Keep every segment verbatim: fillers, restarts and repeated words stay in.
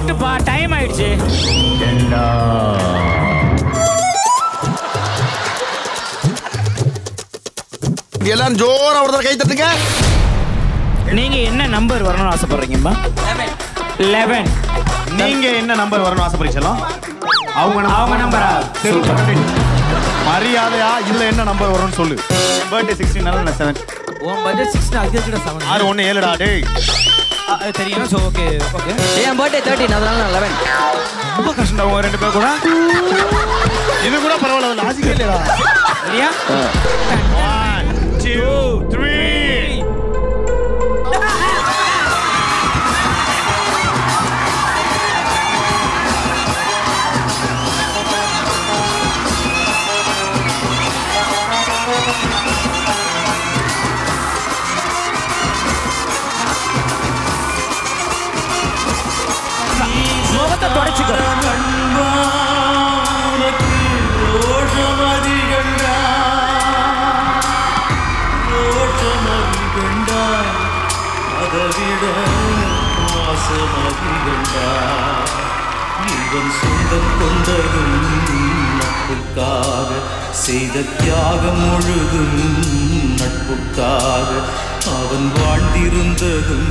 கட்டுப்பா time ஆயிடுச்சு. எல்லாரும் ஜோரா ஒரு தடவை கை தட்டுங்க. நீங்க என்ன நம்பர் வரணும்னு ஆசைப்படுறீங்கம்மா? லெவன். நீங்க என்ன நம்பர் வரணும்னு ஆசைப்படுறீங்களா? அவங்க அவங்க நம்பரா? மரியாதையா இல்ல என்ன நம்பர் வரும்னு சொல்லு. பர்த்டே சிக்ஸ்டீன் நான் செவன். உன் பர்த்டே சிக்ஸ்டீன் அதுக்கு கிட்ட செவன். ஆறு ஒன்னு ஏழுடா டேய். அது தெரியும். So okay okay. என் பர்த்டே தேர்ட்டீன் அதனால நான் லெவன். ரொம்ப கஷ்டம்டா உங்க ரெண்டு பேர் கூட. இது கூட பரவாயில்ல லாஜிக் இல்லடா. சரியா? one two three. முகத்தை தொடச்சுக்கோ. சொந்தம் கொண்டதும் நட்புக்காக செய்த தியாகம் முழுதும் நட்புக்காக அவன் வாழ்ந்திருந்ததும்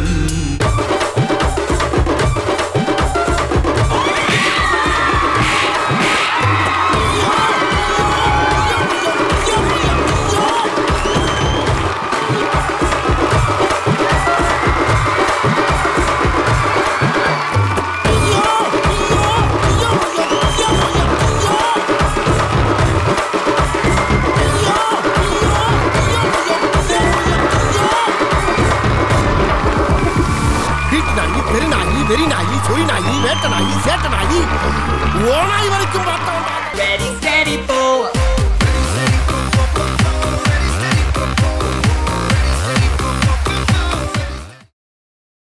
வெறி நாயி, சொறி நாயி, வேட்ட நாயி, சேட்ட நாயி, ஓனாய் வரைக்கும் பார்த்தோம். Very steady.